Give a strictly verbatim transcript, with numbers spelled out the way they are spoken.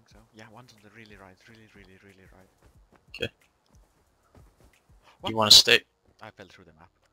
think so. Yeah, one's on the really right, really, really, really right. Okay. What? You want to stay? I fell through the map.